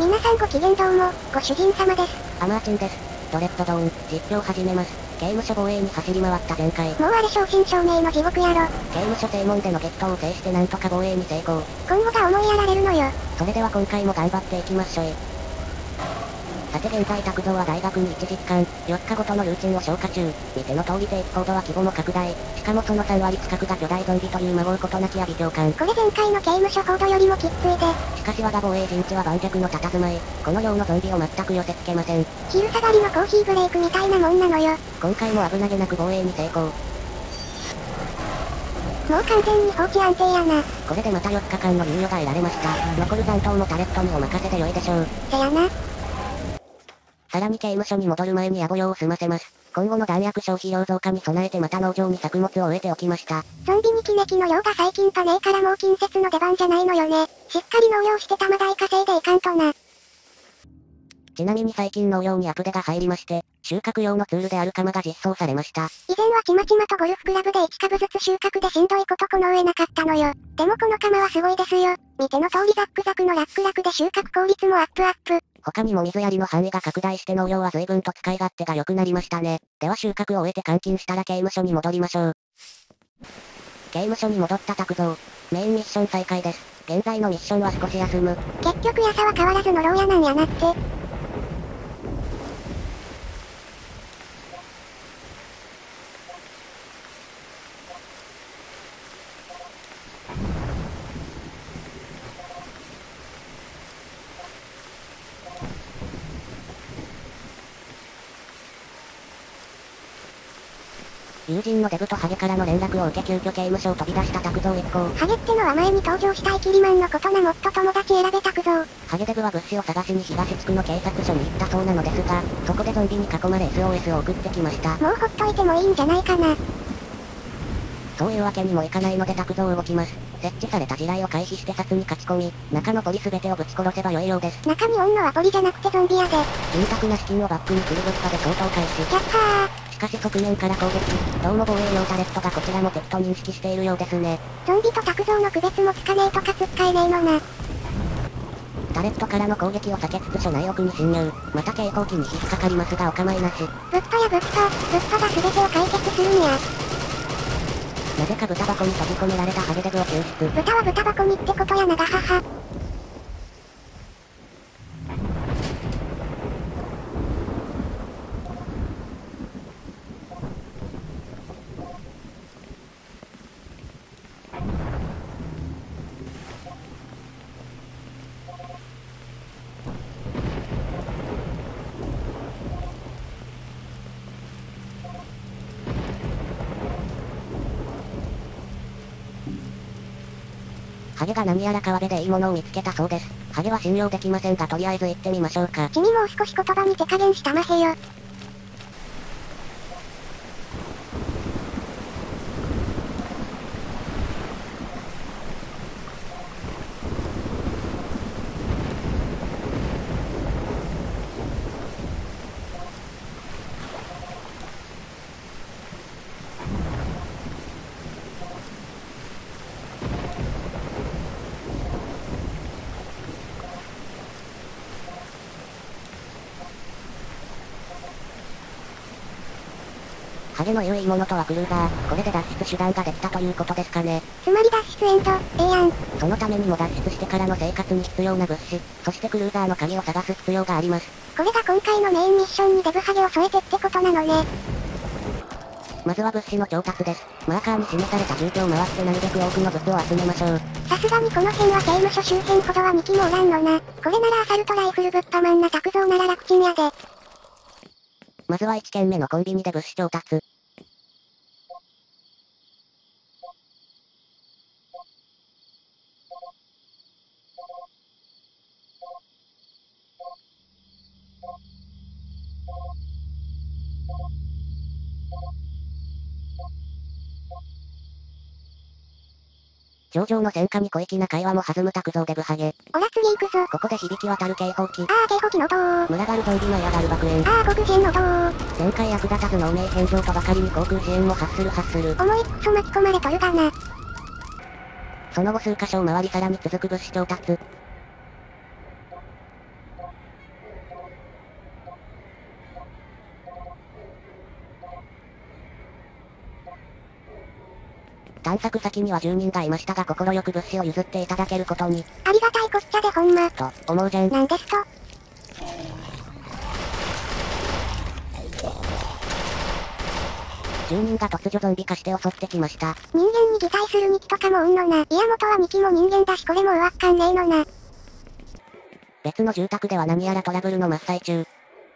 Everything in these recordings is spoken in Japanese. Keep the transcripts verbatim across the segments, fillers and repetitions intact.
皆さんごきげんどうも、ご主人様です。 アマーチンです。ドレッドドーン、実況始めます。刑務所防衛に走り回った前回。 もうあれ正真正銘の地獄やろ。 刑務所正門での激闘を制してなんとか防衛に成功。 今後が思いやられるのよ。 それでは今回も頑張っていきましょい。さて現在拓蔵は大学にいちじかん、よっかごとのルーチンを消化中。見ての通りテープコードは規模も拡大。しかもそのさんわり近くが巨大ゾンビという孫うことなき阿鼻教官。 これ前回の刑務所コードよりもきっついで。 しかし我が防衛陣地は盤石の佇まい。この量のゾンビを全く寄せ付けません。 昼下がりのコーヒーブレイクみたいなもんなのよ。 今回も危なげなく防衛に成功。 もう完全に放置安定やな。 これでまたよっかかんの猶予が得られました。残る残党もタレットにお任せで良いでしょう。 せやな。 さらに刑務所に戻る前に野暮用を済ませます。今後の弾薬消費量増加に備えてまた農場に作物を植えておきました。 ゾンビにキネキの量が最近パネーからもう近接の出番じゃないのよね。しっかり農業して玉代稼いでいかんとな。 ちなみに最近農業にアップデが入りまして、収穫用のツールである鎌が実装されました。 以前はちまちまとゴルフクラブでいち株ずつ収穫でしんどいことこの上なかったのよ。でもこの鎌はすごいですよ。見ての通りザックザクのラックラクで収穫効率もアップアップ。 他にも水やりの範囲が拡大して農業は随分と使い勝手が良くなりましたね。では収穫を終えて監禁したら刑務所に戻りましょう。刑務所に戻った拓蔵。メインミッション再開です。現在のミッションは少し休む。 結局ヤサは変わらずの牢屋なんやなって。 友人のデブとハゲからの連絡を受け急遽刑務所を飛び出した拓蔵一行。 ハゲってのは前に登場したイキリマンのことな。もっと友達選べ拓蔵。 ハゲデブは物資を探しに東地区の警察署に行ったそうなのですが、そこでゾンビに囲まれ エスオーエス を送ってきました。 もうほっといてもいいんじゃないかな。 そういうわけにもいかないので拓蔵動きます。設置された地雷を回避して殺に勝ち込み、中のポリ全てをぶち殺せば良いようです。 中身オンのはポリじゃなくてゾンビやで。 潤沢な資金をバックにクルブッパで消灯開始。 やったー。 しかし側面から攻撃。どうも防衛用タレットがこちらも敵と認識しているようですね。 ゾンビと拓蔵の区別もつかねえとかつっかえねえのな。 タレットからの攻撃を避けつつ署内奥に侵入。また警報器に引っかかりますがお構いなし。 ぶっぱやぶっぱ、ぶっぱが全てを解決するんや。 なぜか豚箱に閉じ込められたハゲデブを救出。 豚は豚箱にってことやながはは。 ハゲが何やら川辺でいいものを見つけたそうです。ハゲは信用できませんがとりあえず行ってみましょうか。 君もう少し言葉に手加減したまへよ。 ハゲの言ういいものとはクルーザー。これで脱出手段ができたということですかね。 つまり脱出エンド、ええやん。 そのためにも脱出してからの生活に必要な物資、そしてクルーザーの鍵を探す必要があります。 これが今回のメインミッションにデブハゲを添えてってことなのね。 まずは物資の調達です。マーカーに示された住居を回ってなるべく多くの物を集めましょう。 さすがにこの辺は刑務所周辺ほどはにきもおらんのな。これならアサルトライフルぶっぱまんな拓蔵なら楽ちんやで。 まずはいっ軒目のコンビニで物資調達。上々の戦果に小粋な会話も弾む拓蔵デブハゲ。 おら次行くぞ。 ここで響き渡る警報器。 ああ警報器の音ー。 群がるゾンビの嫌がる爆炎。 ああ黒人の音ー。 前回役立たずの汚名返上とばかりに航空支援も発する発する。 思いっくそ巻き込まれとるがな。 その後数箇所を回りさらに続く物資調達。 探索先には住人がいましたが快く物資を譲っていただけることに。 ありがたいこっちゃでほんま。 と、思うじゃん。 なんですと。 住人が突如ゾンビ化して襲ってきました。 人間に擬態するミキとかもおんのな。いや元はミキも人間だしこれもうわっかんねえのな。 別の住宅では何やらトラブルの真っ最中。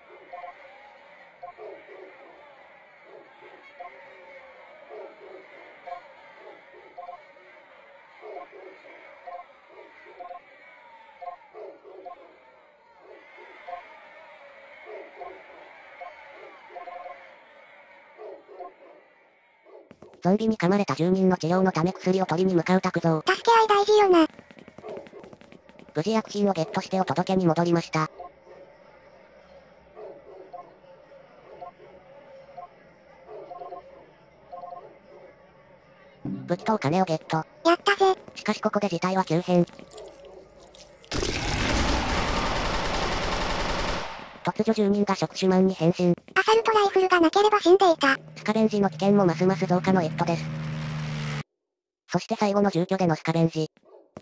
ゾンビに噛まれた住人の治療のため薬を取りに向かう拓蔵。 助け合い大事よな。 無事薬品をゲットしてお届けに戻りました。武器とお金をゲット。 やったぜ。 しかしここで事態は急変。突如住人が触手マンに変身。 アサルトライフルがなければ死んでいた。 スカベンジの危険もますます増加の一途です。そして最後の住居でのスカベンジ。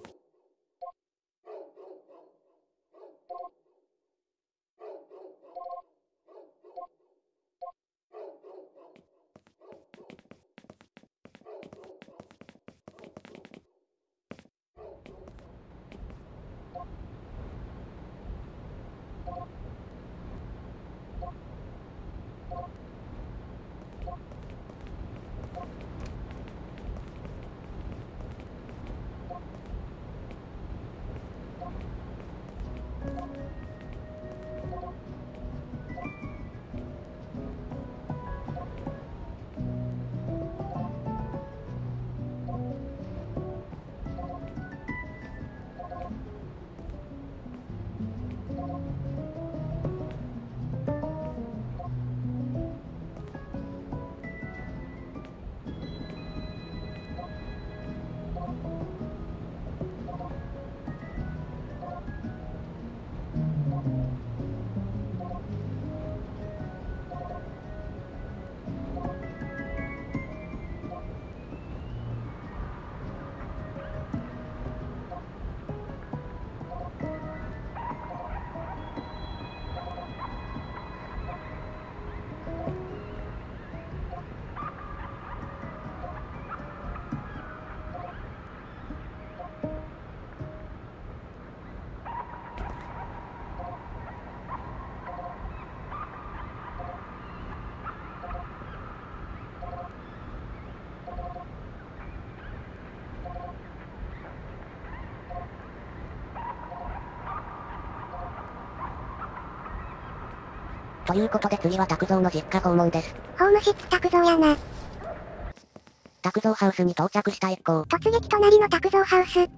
ということで次は拓蔵の実家訪問です。 ホームシップ拓蔵やな。 拓蔵ハウスに到着した一行。 突撃隣の拓蔵ハウス。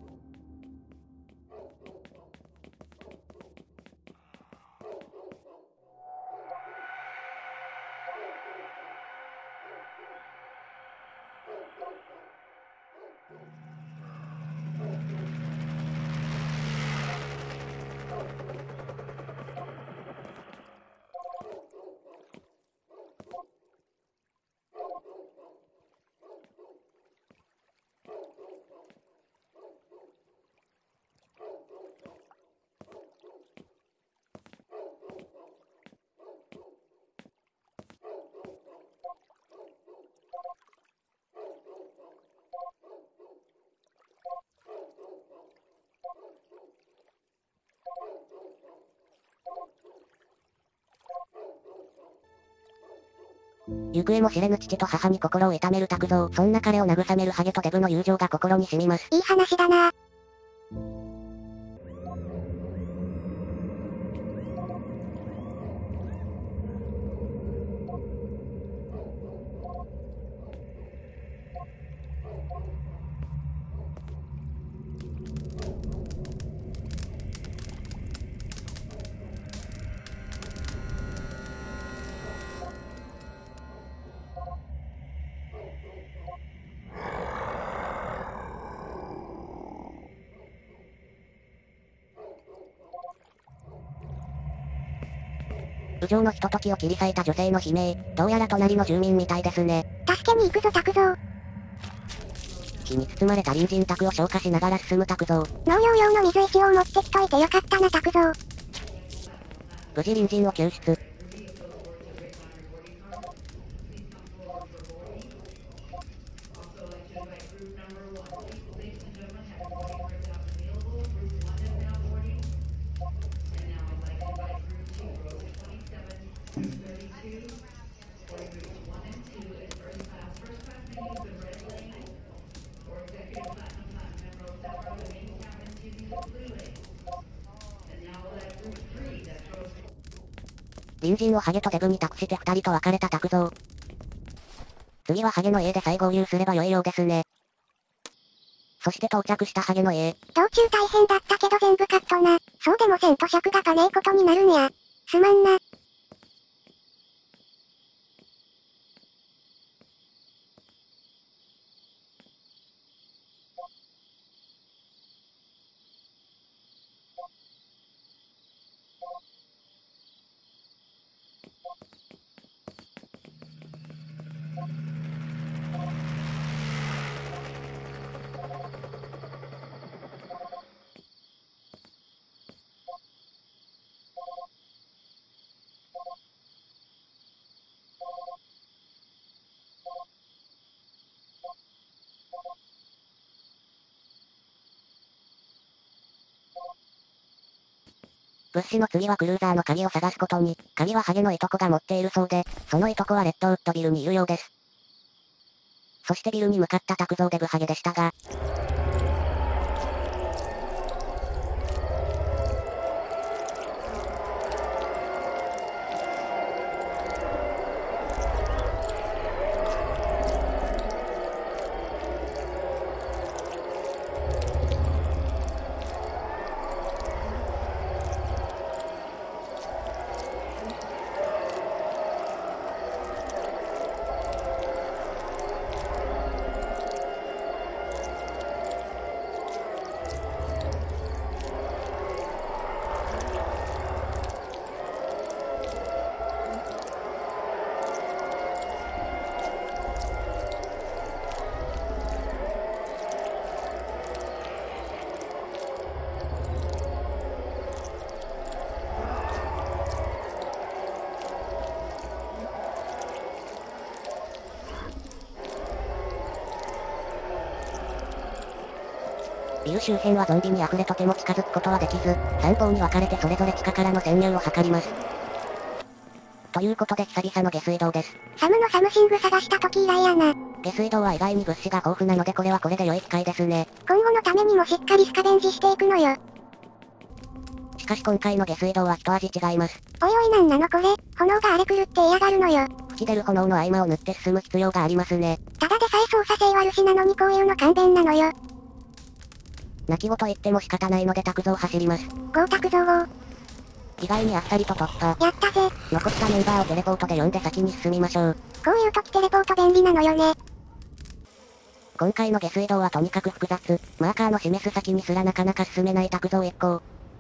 行方も知れぬ父と母に心を痛める拓蔵。そんな彼を慰めるハゲとデブの友情が心に染みます。 いい話だな。 無情のひとときを切り裂いた女性の悲鳴。どうやら隣の住民みたいですね。 助けに行くぞ拓蔵。 火に包まれた隣人宅を消火しながら進む拓蔵。 農業用の水一応持ってきといてよかったな拓蔵。 無事隣人を救出。隣人をハゲとデブに託して二人と別れた拓蔵。次はハゲの家で再合流すれば良いようですね。そして到着したハゲの家。 道中大変だったけど全部カットな。そうでもせんと尺がかねえことになるんや。すまんな。 物資の次はクルーザーの鍵を探すことに、鍵はハゲのいとこが持っているそうで、そのいとこはレッドウッドビルにいるようです。そしてビルに向かった拓蔵デブハゲでしたが、ビル周辺はゾンビに溢れとても近づくことはできず、三方に分かれてそれぞれ地下からの潜入を図ります。ということで久々の下水道です。 サムのサムシング探した時以来やな。 下水道は意外に物資が豊富なのでこれはこれで良い機会ですね。 今後のためにもしっかりスカベンジしていくのよ。 しかし今回の下水道は一味違います。 おいおいなんなのこれ、炎が荒れ狂って嫌がるのよ。 吹き出る炎の合間を縫って進む必要がありますね。 ただでさえ操作性悪しなのにこういうの勘弁なのよ。 泣き言言っても仕方ないので拓蔵走ります。 ゴー拓蔵号。 意外にあっさりと突破。 やったぜ。 残ったメンバーをテレポートで呼んで先に進みましょう。 こういう時テレポート便利なのよね。 今回の下水道はとにかく複雑。マーカーの示す先にすらなかなか進めない拓蔵一行。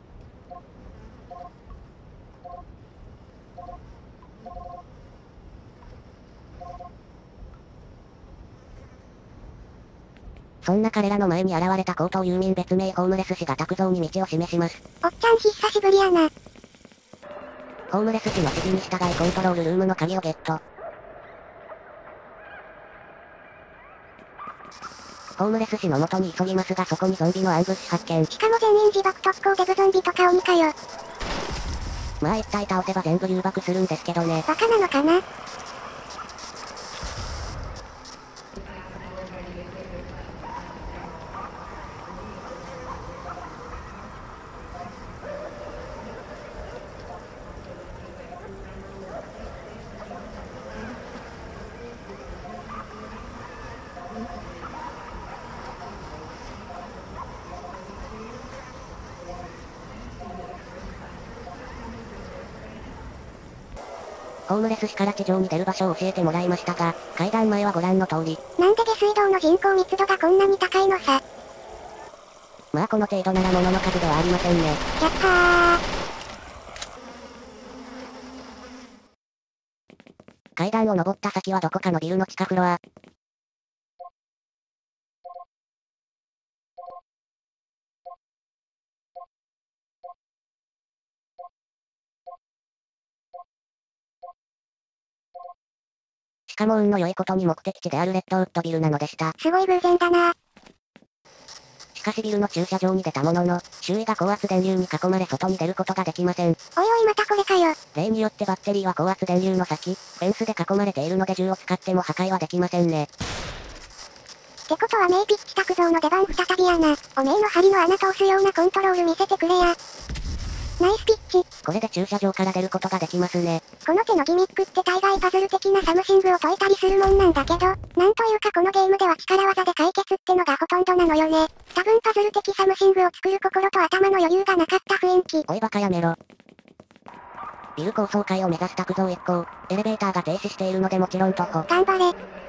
そんな彼らの前に現れた高等遊民別名ホームレス氏が拓蔵に道を示します。 おっちゃん久しぶりやな。 ホームレス氏の指示に従いコントロールルームの鍵をゲット。ホームレス氏の元に急ぎますがそこにゾンビのアンブッシュ発見。 しかも全員自爆特攻デブゾンビとか鬼かよ。 まあ一体倒せば全部誘爆するんですけどね。 バカなのかな。 ホームレス氏から地上に出る場所を教えてもらいましたが、階段前はご覧の通り。 なんで下水道の人口密度がこんなに高いのさ。 まあこの程度なら物の数ではありませんね。 キャッハー。階段を登った先はどこかのビルの地下フロア。 しかも運の良いことに目的地であるレッドウッドビルなのでした。 すごい偶然だな。 しかしビルの駐車場に出たものの、周囲が高圧電流に囲まれ外に出ることができません。 おいおいまたこれかよ。 例によってバッテリーは高圧電流の先、フェンスで囲まれているので銃を使っても破壊はできませんね。 ってことはメイピッチ卓造の出番再びやな。おめえの針の穴通すようなコントロール見せてくれや。ナイスピッチ。 これで駐車場から出ることができますね。 この手のギミックって大概パズル的なサムシングを解いたりするもんなんだけど、なんというかこのゲームでは力技で解決ってのがほとんどなのよね。多分パズル的サムシングを作る心と頭の余裕がなかった雰囲気。 おいバカやめろ。ビル高層階を目指す卓造一行、エレベーターが停止しているのでもちろん徒歩。 頑張れ。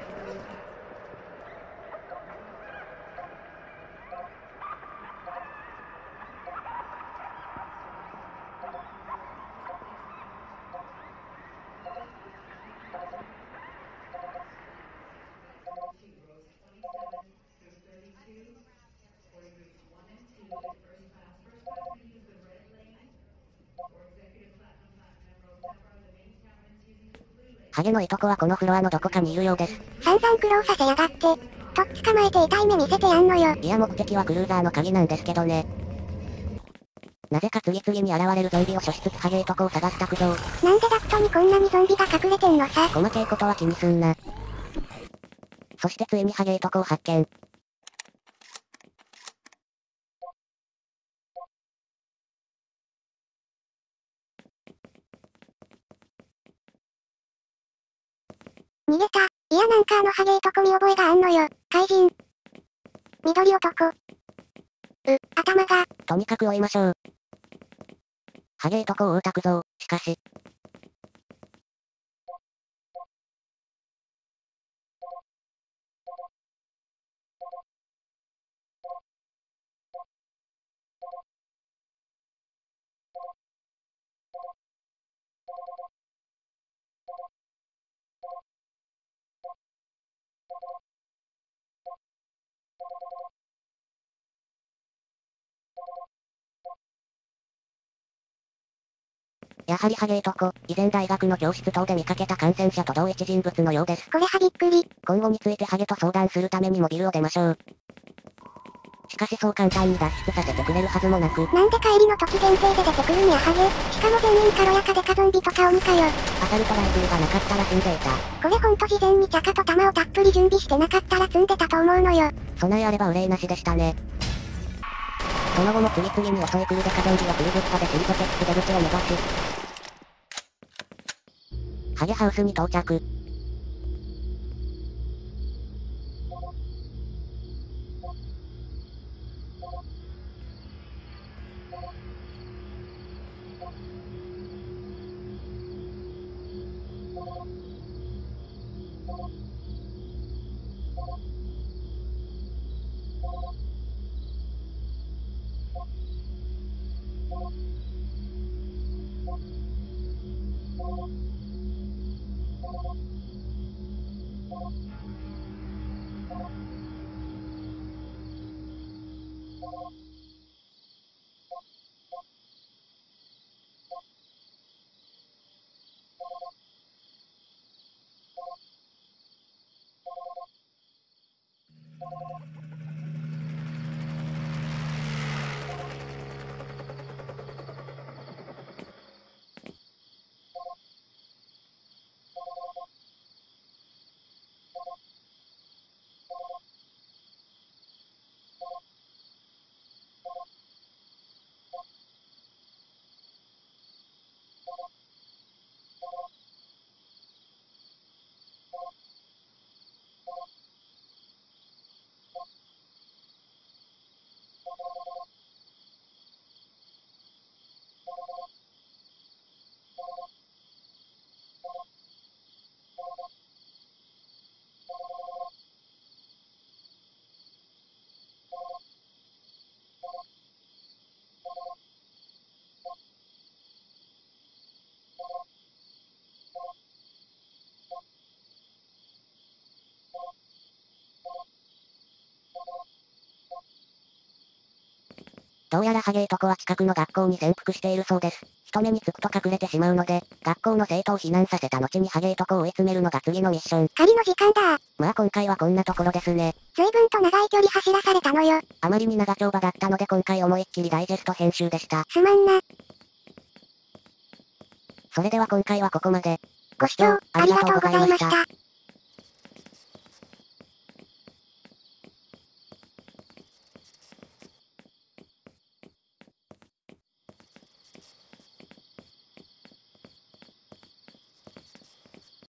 ハゲのいとこはこのフロアのどこかにいるようです。 散々苦労させやがって。とっ捕まえて痛い目見せてやんのよ。 いや目的はクルーザーの鍵なんですけどね。なぜか次々に現れるゾンビを処しつつハゲいとこを探す卓造。 なんでダクトにこんなにゾンビが隠れてんのさ。 細けいことは気にすんな。そしてついにハゲいとこを発見。 逃げた。いやなんかあのハゲいとこ見覚えがあんのよ。怪人。緑男。う、頭が。 とにかく追いましょう。ハゲいとこを追う卓造、しかし。やはりハゲいとこ、以前大学の教室等で見かけた感染者と同一人物のようです。 これはびっくり。 今後についてハゲと相談するためにもビルを出ましょう。しかしそう簡単に脱出させてくれるはずもなく。 なんで帰りの時限定で出てくるんやハゲ。しかも全員軽やかでかゾンビとか鬼かよ。 アサルトライフルがなかったら死んでいた。 これほんと事前にチャカと弾をたっぷり準備してなかったら積んでたと思うのよ。 備えあれば憂いなしでしたね。その後も次々に襲い来るデカゾンビをフルブットで退けつつ出口を目指し。ハゲハウスに到着。 どうやらハゲーとこは近くの学校に潜伏しているそうです。人目につくと隠れてしまうので、学校の生徒を避難させた後にハゲーとこを追い詰めるのが次のミッション。 狩りの時間だ。 まあ今回はこんなところですね。 随分と長い距離走らされたのよ。 あまりに長丁場だったので今回思いっきりダイジェスト編集でした。 すまんな。 それでは今回はここまで。 ご視聴ありがとうございました。